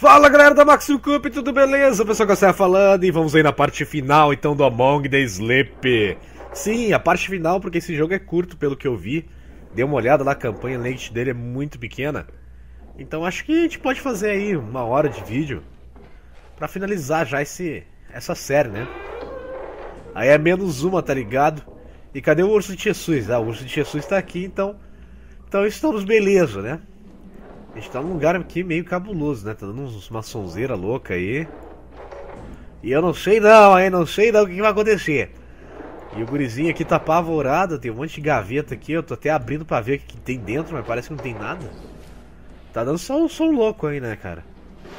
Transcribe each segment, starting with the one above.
Fala galera da Maximum Cup, tudo beleza? O pessoal que está falando e vamos aí na parte final então do Among the Sleep. Sim, a parte final porque esse jogo é curto pelo que eu vi. Dei uma olhada lá, a campanha length dele é muito pequena. Então acho que a gente pode fazer aí 1 hora de vídeo pra finalizar já essa série, né? Aí é -1, tá ligado? E cadê o Urso de Jesus? Ah, o Urso de Jesus tá aqui, então estamos beleza, né? A gente tá num lugar aqui meio cabuloso, né? Tá dando uma sonzeira louca aí. E eu não sei não, hein? Não sei não o que vai acontecer. E o gurizinho aqui tá apavorado. Tem um monte de gaveta aqui. Eu tô até abrindo pra ver o que tem dentro, mas parece que não tem nada. Tá dando só um som louco aí, né, cara?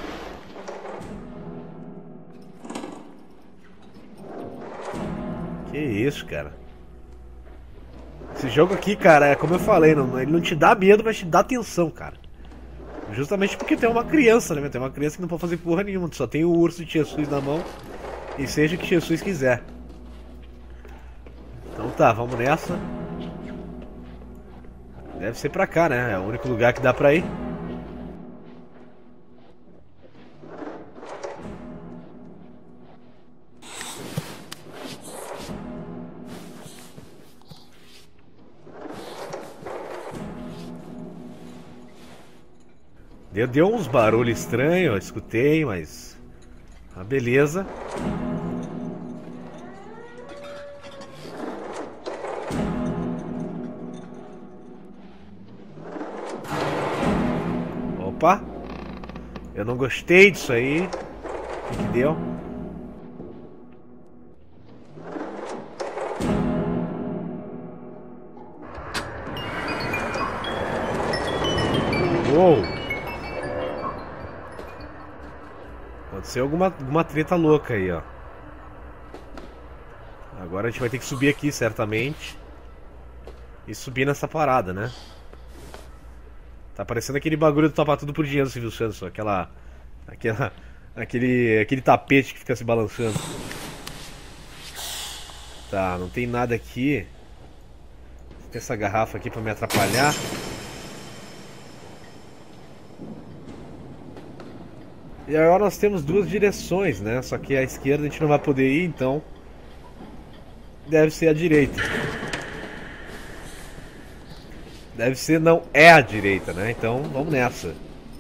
Que isso, cara? Esse jogo aqui, cara, é como eu falei, ele não te dá medo, mas te dá atenção, cara. Justamente porque tem uma criança, né? Tem uma criança que não pode fazer porra nenhuma. Só tem o urso de Jesus na mão. E seja o que Jesus quiser. Então tá, vamos nessa. Deve ser pra cá, né? É o único lugar que dá pra ir. Deu uns barulhos estranhos, eu escutei, mas... Ah, beleza. Opa! Eu não gostei disso aí. O que deu? Uou! Aconteceu alguma treta louca aí, ó. Agora a gente vai ter que subir aqui, certamente. E subir nessa parada, né? Tá parecendo aquele bagulho do topar tudo por dinheiro, Silvio Santos. Aquele tapete que fica se balançando. Tá, não tem nada aqui. Tem essa garrafa aqui pra me atrapalhar. E agora nós temos 2 direções, né? Só que a esquerda a gente não vai poder ir, então deve ser a direita. Deve ser, não é a direita, né? Então vamos nessa.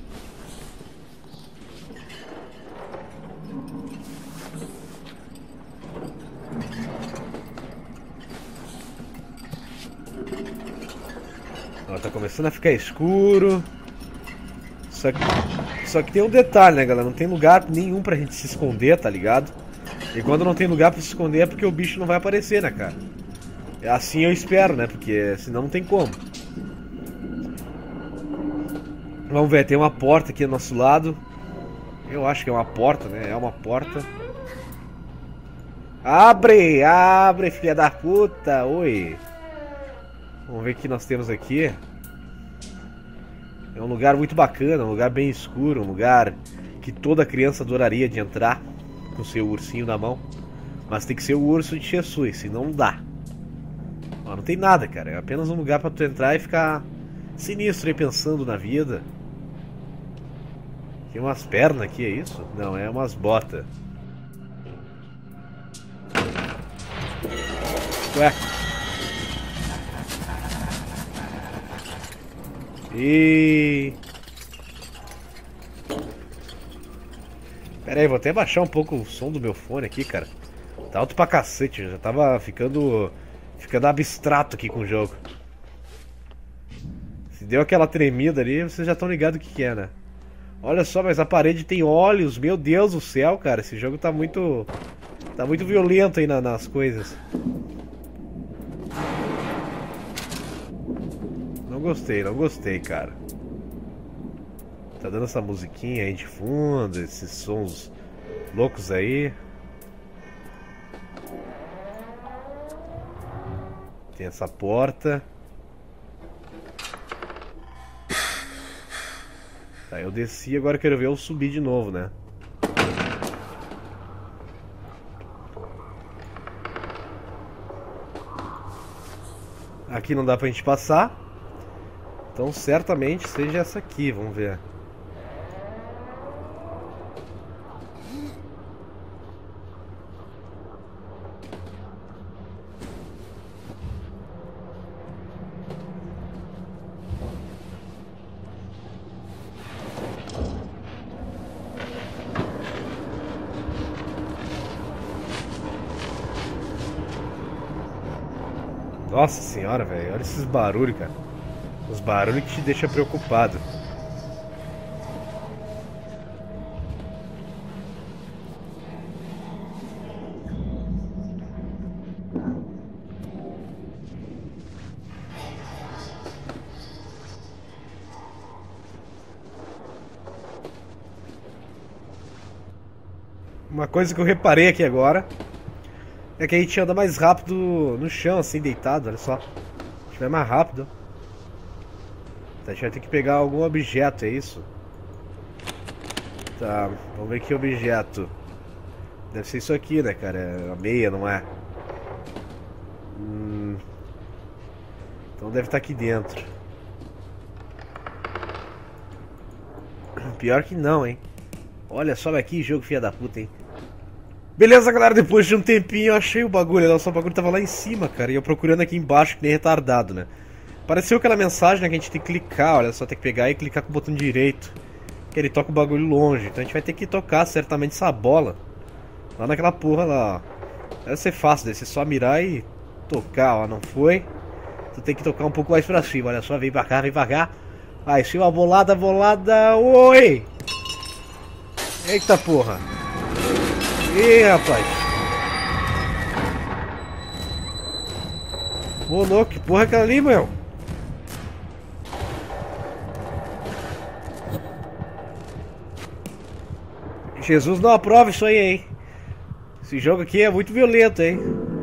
Ó, tá começando a ficar escuro. Só que tem um detalhe, né, galera? Não tem lugar nenhum pra gente se esconder, tá ligado? E quando não tem lugar pra se esconder é porque o bicho não vai aparecer, né, cara? É assim eu espero, né? Porque senão não tem como. Vamos ver, tem uma porta aqui do nosso lado. Eu acho que é uma porta, né? É uma porta. Abre! Abre, filha da puta! Oi! Vamos ver o que nós temos aqui. É um lugar muito bacana, um lugar bem escuro, um lugar que toda criança adoraria de entrar com seu ursinho na mão. Mas tem que ser o urso de Jesus, senão não dá. Ó, não tem nada, cara. É apenas um lugar pra tu entrar e ficar sinistro aí pensando na vida. Tem umas pernas aqui, é isso? Não, é umas botas. Ué. E... Pera aí, vou até baixar um pouco o som do meu fone aqui, cara. Tá alto pra cacete, já tava ficando abstrato aqui com o jogo. Se deu aquela tremida ali, vocês já estão ligados o que é, né? Olha só, mas a parede tem olhos, meu Deus do céu, cara. Esse jogo tá muito violento aí nas coisas. Não gostei, cara. Tá dando essa musiquinha aí de fundo, esses sons loucos aí. Tem essa porta. Tá, eu desci, agora eu quero ver eu subir de novo, né? Aqui não dá pra gente passar. Então certamente seja essa aqui, vamos ver. Nossa senhora, velho. Olha esses barulhos, cara. Os barulhos que te deixam preocupado. Uma coisa que eu reparei aqui agora é que a gente anda mais rápido no chão, assim, deitado, olha só. A gente vai mais rápido. Tá, a gente vai ter que pegar algum objeto, é isso? Tá, vamos ver que objeto. Deve ser isso aqui, né, cara? É a meia, não é? Então deve estar aqui dentro. Pior que não, hein? Olha só aqui, jogo filha da puta, hein? Beleza, galera, depois de um tempinho eu achei o bagulho. Olha só, o bagulho tava lá em cima, cara. E eu procurando aqui embaixo, que nem retardado, né? Apareceu aquela mensagem, né, que a gente tem que clicar. Olha só, tem que pegar e clicar com o botão direito, que ele toca o bagulho longe. Então a gente vai ter que tocar certamente essa bola lá naquela porra lá, ó. Deve ser fácil, deve ser só mirar e tocar, ó. Não foi? Tu tem que tocar um pouco mais pra cima. Olha só, vem pra cá, vem pra cá. Vai, sim, uma bolada, bolada. Oi! Eita porra! Ih, rapaz! Ô louco, que porra é aquela ali, meu? Jesus não aprova isso aí, hein? Esse jogo aqui é muito violento, hein?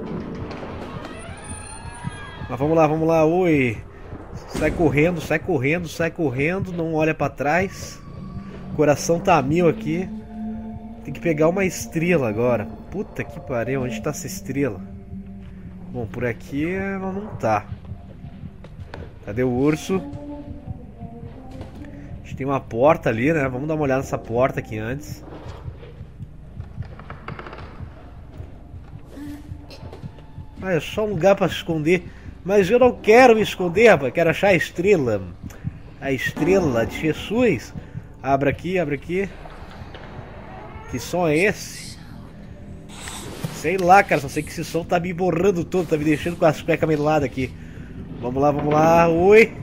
Mas vamos lá, oi! Sai correndo, sai correndo, sai correndo, não olha pra trás. O coração tá a mil aqui. Tem que pegar uma estrela agora. Puta que pariu, onde tá essa estrela? Bom, por aqui ela não tá. Cadê o urso? A gente tem uma porta ali, né? Vamos dar uma olhada nessa porta aqui antes. Ah, é só um lugar pra se esconder. Mas eu não quero me esconder, rapaz. Quero achar a estrela. A estrela de Jesus. Abre aqui, abre aqui. Que som é esse? Sei lá, cara. Só sei que esse som tá me borrando todo. Tá me deixando com as cuecas meladas aqui. Vamos lá, vamos lá. Oi.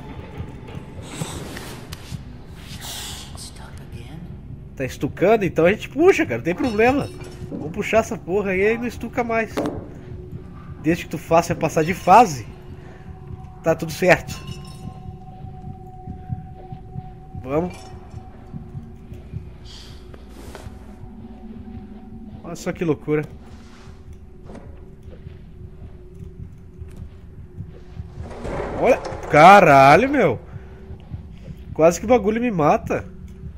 Tá estucando? Então a gente puxa, cara. Não tem problema. Vamos puxar essa porra aí e não estuca mais. Desde que tu faça passar de fase, tá tudo certo. Vamos. Olha só que loucura. Olha. Caralho, meu. Quase que o bagulho me mata.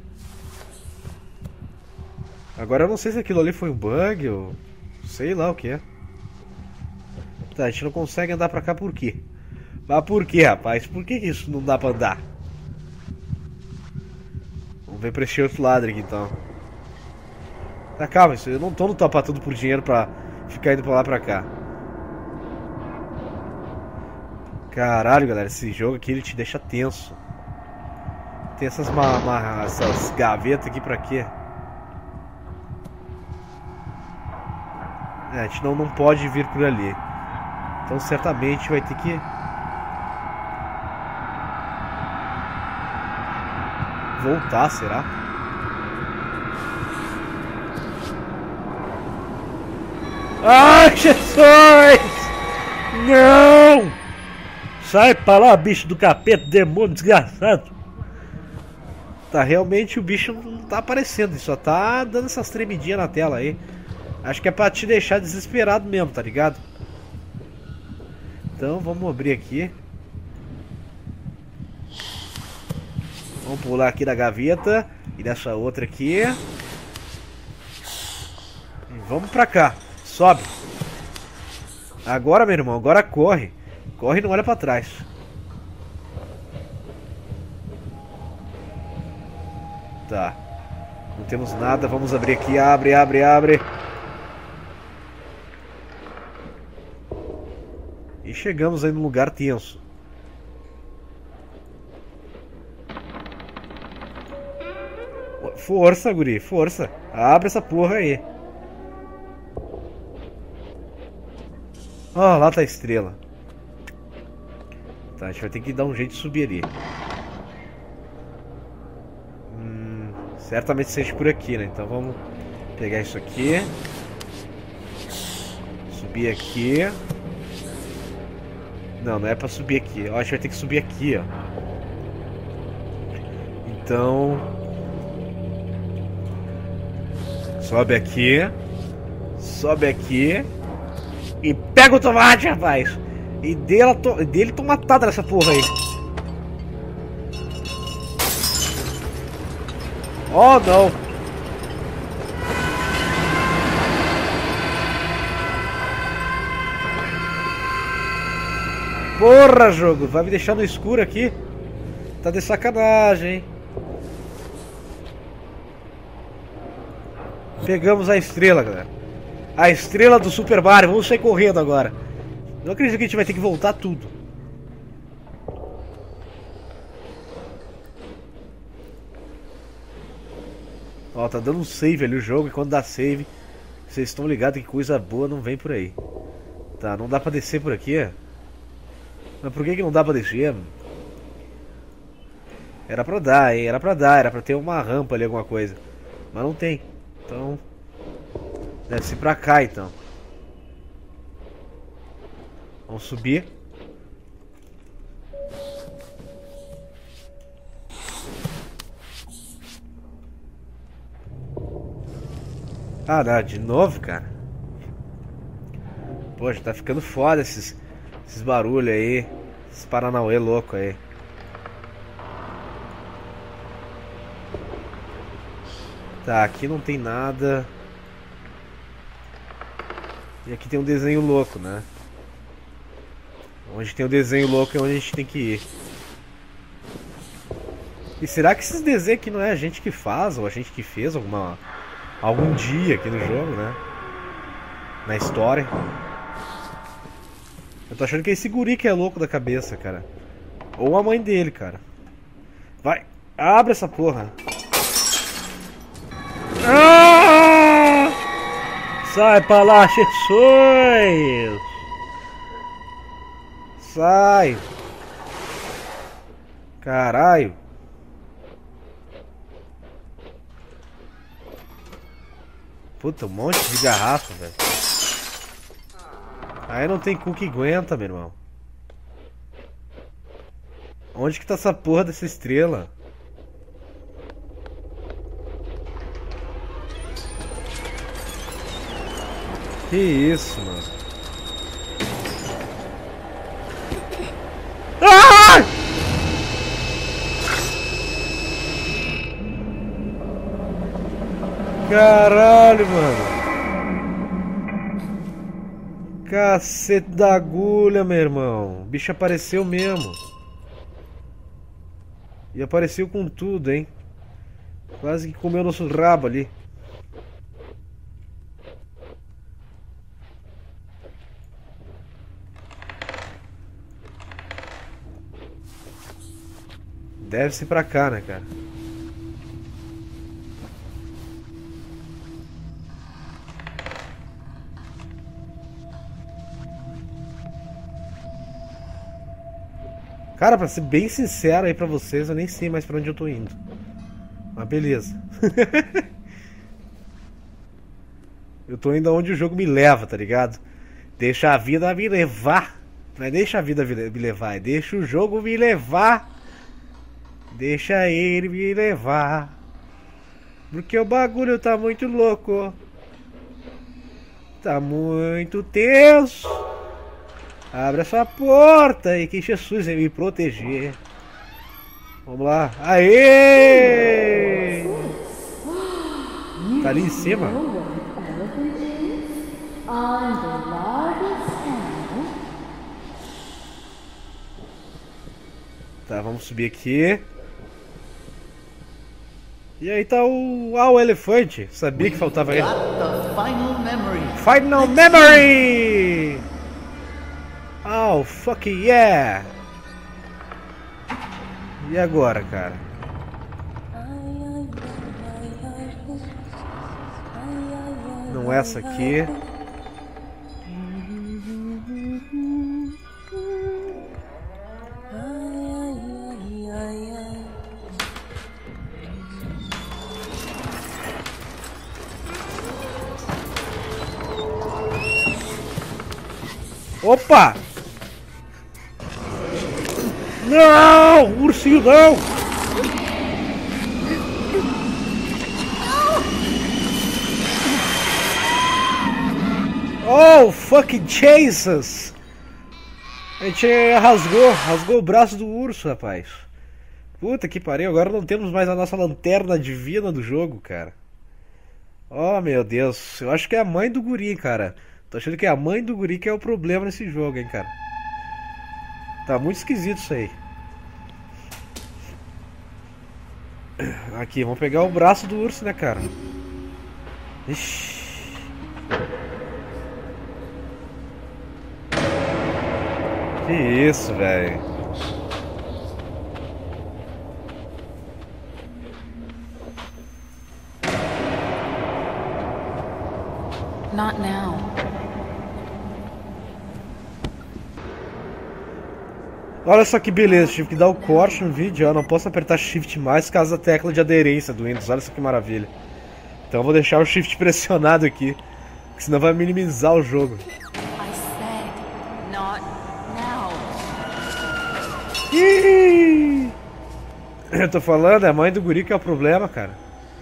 Agora eu não sei se aquilo ali foi um bug ou sei lá o que é. Tá, a gente não consegue andar pra cá por quê? Mas por quê, rapaz? Por que isso não dá pra andar? Vamos ver pra esse outro lado aqui, então. Tá, calma, isso, eu não tô no topa tudo por dinheiro pra ficar indo pra lá pra cá. Caralho, galera, esse jogo aqui ele te deixa tenso. Tem essas gavetas aqui pra quê? É, a gente não pode vir por ali. Então certamente vai ter que voltar, será? Ai, Jesus! Não! Sai pra lá, bicho do capeta, demônio desgraçado! Tá, realmente o bicho não tá aparecendo, ele só tá dando essas tremidinhas na tela aí. Acho que é pra te deixar desesperado mesmo, tá ligado? Então vamos abrir aqui. Vamos pular aqui da gaveta e dessa outra aqui. E vamos pra cá. Sobe. Agora, meu irmão, agora corre. Corre e não olha pra trás. Tá. Não temos nada, vamos abrir aqui. Abre, abre, abre. E chegamos aí num lugar tenso. Força, guri, força. Abre essa porra aí. Ó, lá tá a estrela. Tá, a gente vai ter que dar um jeito de subir ali. Certamente seja por aqui, né? Então vamos pegar isso aqui. Subir aqui. Não, não é pra subir aqui. Eu acho que vai ter que subir aqui, ó. Então... sobe aqui. Sobe aqui. E pega o tomate, rapaz. E dele tomatada nessa porra aí. Oh, não. Porra, jogo. Vai me deixar no escuro aqui? Tá de sacanagem, hein? Pegamos a estrela, galera. A estrela do Super Mario. Vamos sair correndo agora. Não acredito que a gente vai ter que voltar tudo. Ó, tá dando um save ali o jogo. E quando dá save, vocês estão ligados que coisa boa não vem por aí. Tá, não dá pra descer por aqui, ó. Mas por que não dá pra descer? Era pra dar, hein? Era pra dar. Era pra ter uma rampa ali, alguma coisa. Mas não tem. Então... deve ser pra cá, então. Vamos subir. Ah, não, de novo, cara. Poxa, tá ficando foda esses barulhos aí. Esses paranauê louco aí. Tá, aqui não tem nada. E aqui tem um desenho louco, né? Onde tem o desenho louco é onde a gente tem que ir. E será que esses desenhos aqui não é a gente que faz? Ou a gente que fez algum dia aqui no jogo, né? Na história. Eu tô achando que é esse guri que é louco da cabeça, cara. Ou a mãe dele, cara. Vai, abre essa porra. Ah! Sai pra lá, Jesus! Sai! Caralho! Puta, um monte de garrafa, velho. Aí não tem cu que aguenta, meu irmão. Onde que tá essa porra dessa estrela? Que isso, mano? Ah! Caralho, mano. Cacete da agulha, meu irmão. O bicho apareceu mesmo. E apareceu com tudo, hein? Quase que comeu nosso rabo ali. Deve ser pra cá, né, cara? Cara, pra ser bem sincero aí pra vocês, eu nem sei mais pra onde eu tô indo. Mas beleza. Eu tô indo aonde o jogo me leva, tá ligado? Deixa a vida me levar. Não é deixa a vida me levar, é deixa o jogo me levar. Deixa ele me levar. Porque o bagulho tá muito louco. Tá muito tenso. Abre essa porta e que Jesus vai me proteger. Vamos lá. Aê! Tá ali em cima. Tá, vamos subir aqui. E aí tá o elefante. Sabia que faltava ele. Final Memory! Oh, fuck yeah! E agora, cara? Não é essa aqui. Opa! Não! Ursinho não! Oh, fucking Jesus! A gente rasgou o braço do urso, rapaz. Puta que pariu, agora não temos mais a nossa lanterna divina do jogo, cara. Oh, meu Deus, eu acho que é a mãe do guri, cara. Tô achando que é a mãe do guri que é o problema nesse jogo, hein, cara. Tá muito esquisito isso aí. Aqui, vamos pegar o braço do urso, né, cara? Ixi. Que isso, velho. Not now. Olha só que beleza, tive que dar o corte no vídeo, eu não posso apertar Shift mais caso a tecla de aderência do Windows, olha só que maravilha. Então eu vou deixar o Shift pressionado aqui, porque senão vai minimizar o jogo. I said, not now. Ih! Eu tô falando, é a mãe do guri que é o problema, cara.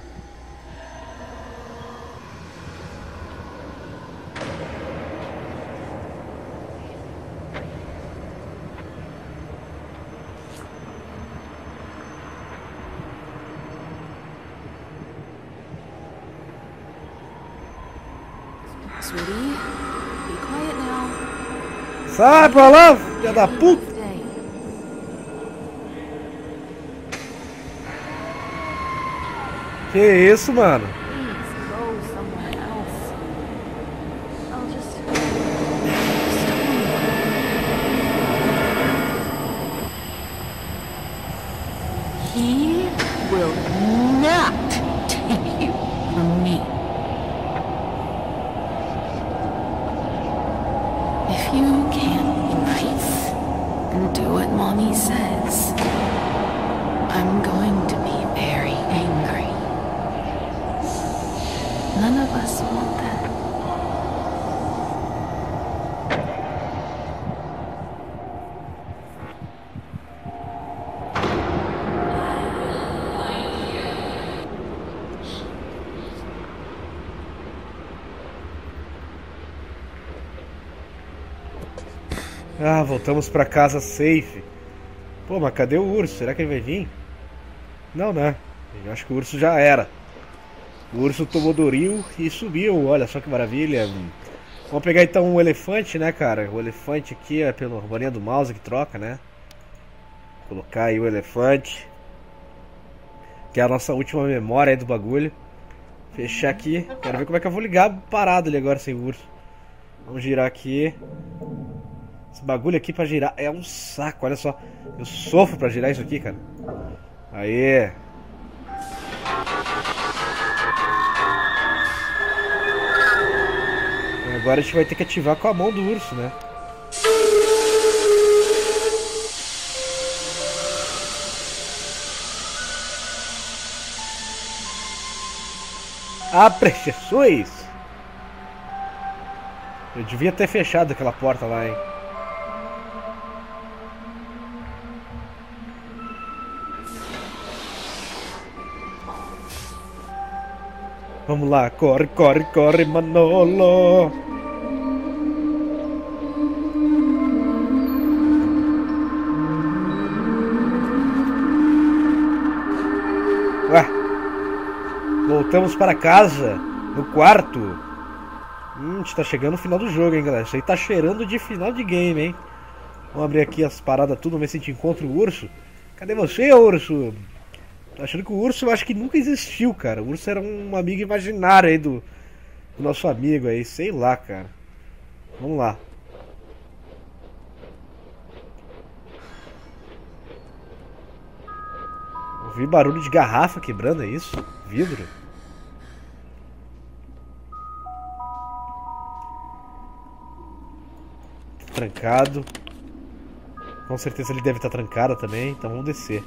Sweetie, be quiet now. Sai pra lá, filha da puta! Stay. Que isso, mano? Please go somewhere else. I'll just. He will not take you from me. If you can't be nice and do what Mommy says, I'm going to be very angry. None of us want that. Ah, voltamos pra casa safe. Pô, mas cadê o urso? Será que ele vai vir? Não, né? Eu acho que o urso já era. O urso tomou do rio e subiu, olha só que maravilha. Vamos pegar então um elefante, né, cara? O elefante aqui é pela bolinha do mouse que troca, né? Colocar aí o elefante, que é a nossa última memória aí do bagulho. Fechar aqui. Quero ver como é que eu vou ligar parado ali agora sem o urso. Vamos girar aqui. Esse bagulho aqui pra girar é um saco, olha só. Eu sofro pra girar isso aqui, cara. Aê. Agora a gente vai ter que ativar com a mão do urso, né? Abre Jesus! Eu devia ter fechado aquela porta lá, hein? Vamos lá, corre, corre, corre, Manolo! Ué, voltamos para casa, no quarto. A gente tá chegando no final do jogo, hein, galera. Isso aí tá cheirando de final de game, hein? Vamos abrir aqui as paradas tudo, ver se a gente encontra o urso. Cadê você, urso? Tô achando que o urso eu acho que nunca existiu, cara. O urso era um amigo imaginário aí do nosso amigo aí, sei lá, cara. Vamos lá. Ouvi barulho de garrafa quebrando, é isso? Vidro? Trancado. Com certeza ele deve estar trancado também, então vamos descer.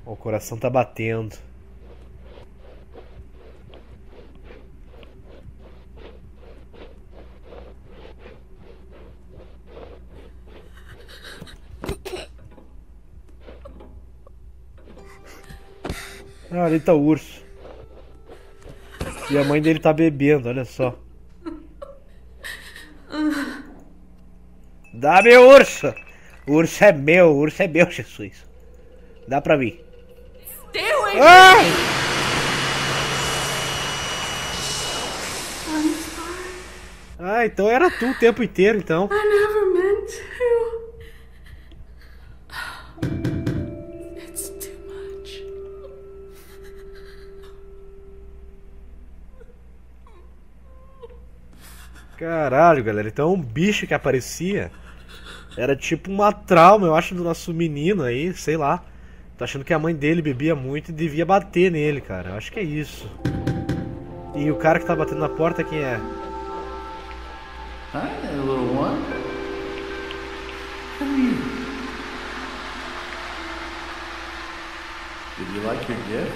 O coração tá batendo. Ah, ali tá o urso. E a mãe dele tá bebendo, olha só. Dá meu urso! O urso é meu, Jesus. Dá pra mim. Stay away! Ah! I'm sorry. Ah, então era tu o tempo inteiro, então. I never meant to. It's too much. Caralho, galera. Então um bicho que aparecia era tipo uma trauma, eu acho, do nosso menino aí, sei lá. Tô achando que a mãe dele bebia muito e devia bater nele, cara. Eu acho que é isso. E o cara que tá batendo na porta, quem é? Hi there, little one. Come here. Did you like your gift?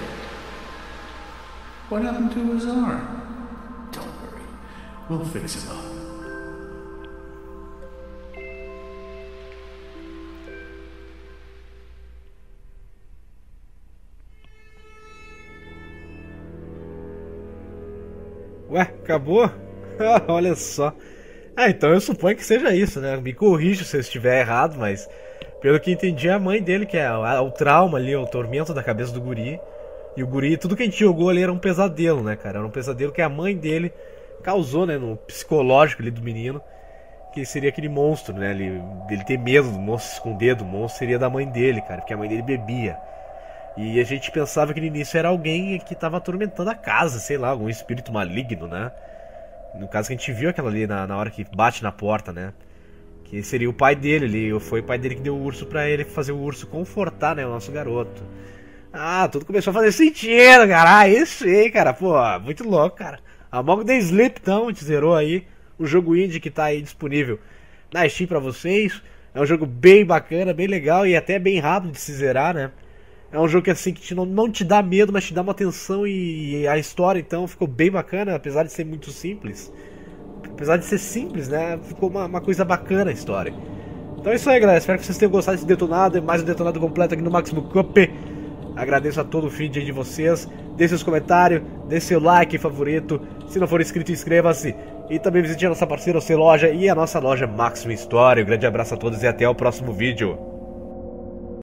What happened to his arm? Don't worry. We'll fix him up. Ué, acabou? Olha só. Ah, então eu suponho que seja isso, né? Me corrija se eu estiver errado, mas pelo que entendi é a mãe dele, que é o trauma ali, o tormento da cabeça do guri. E o guri, tudo que a gente jogou ali era um pesadelo, né, cara? Era um pesadelo que a mãe dele causou, né, no psicológico ali do menino. Que seria aquele monstro, né? Ele ter medo do monstro, se esconder do monstro, seria da mãe dele, cara, porque a mãe dele bebia. E a gente pensava que no início era alguém que estava atormentando a casa, sei lá, algum espírito maligno, né? No caso que a gente viu aquela ali na hora que bate na porta, né? Que seria o pai dele, foi o pai dele que deu o urso pra ele fazer o urso confortar, né, o nosso garoto. Ah, tudo começou a fazer sentido, cara. Ah, isso aí, cara, pô, muito louco, cara. Among the Sleep, então, a gente zerou aí o jogo indie que tá aí disponível na Steam pra vocês. É um jogo bem bacana, bem legal e até bem rápido de se zerar, né? É um jogo que assim que não te dá medo, mas te dá uma tensão e a história então ficou bem bacana, apesar de ser muito simples. Apesar de ser simples, né? Ficou uma coisa bacana a história. Então é isso aí, galera. Espero que vocês tenham gostado desse detonado. É mais um detonado completo aqui no Máximo Cup. Agradeço a todo o feed aí de vocês. Deixe seus comentários, deixe seu like favorito. Se não for inscrito, inscreva-se. E também visite a nossa parceira, o C Loja e a nossa loja Máximo História. Um grande abraço a todos e até o próximo vídeo.